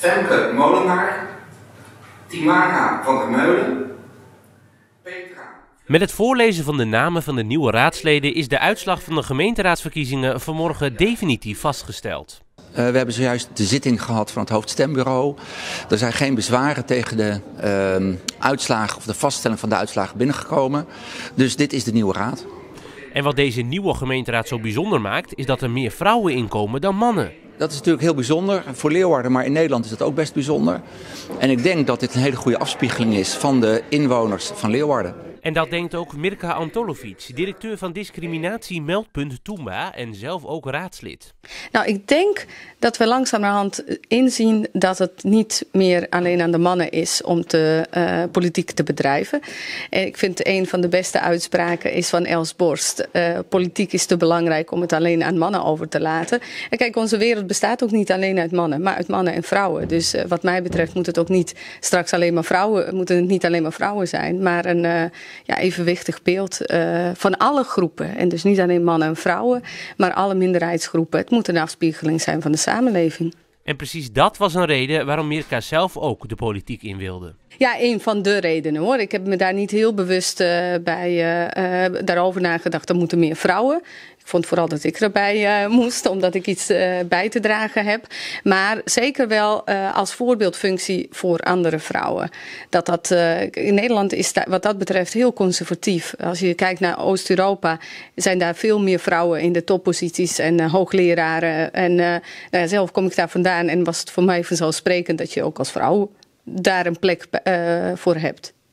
Femke Molenaar, Timara van der Meulen, Petra. Met het voorlezen van de namen van de nieuwe raadsleden is de uitslag van de gemeenteraadsverkiezingen vanmorgen definitief vastgesteld. We hebben zojuist de zitting gehad van het hoofdstembureau. Er zijn geen bezwaren tegen de uitslagen of de vaststelling van de uitslagen binnengekomen. Dus dit is de nieuwe raad. En wat deze nieuwe gemeenteraad zo bijzonder maakt, is dat er meer vrouwen inkomen dan mannen. Dat is natuurlijk heel bijzonder voor Leeuwarden, maar in Nederland is dat ook best bijzonder. En ik denk dat dit een hele goede afspiegeling is van de inwoners van Leeuwarden. En dat denkt ook Mirka Antolovic, directeur van discriminatie Meldpunt Toomba en zelf ook raadslid. Nou, ik denk dat we langzamerhand inzien dat het niet meer alleen aan de mannen is om politiek te bedrijven. En ik vind een van de beste uitspraken is van Els Borst. Politiek is te belangrijk om het alleen aan mannen over te laten. En kijk, onze wereld bestaat ook niet alleen uit mannen, maar uit mannen en vrouwen. Dus wat mij betreft moet het ook niet straks alleen maar vrouwen, moeten het niet alleen maar vrouwen zijn, maar een evenwichtig beeld van alle groepen. En dus niet alleen mannen en vrouwen, maar alle minderheidsgroepen. Het moet een afspiegeling zijn van de samenleving. En precies dat was een reden waarom Mirka zelf ook de politiek in wilde. Ja, een van de redenen hoor. Ik heb me daar niet heel bewust daarover nagedacht. Er moeten meer vrouwen. Ik vond vooral dat ik erbij moest, omdat ik iets bij te dragen heb. Maar zeker wel als voorbeeldfunctie voor andere vrouwen. In Nederland is wat dat betreft heel conservatief. Als je kijkt naar Oost-Europa, zijn daar veel meer vrouwen in de topposities en hoogleraren. En zelf kom ik daar vandaan en was het voor mij vanzelfsprekend dat je ook als vrouw daar een plek voor hebt.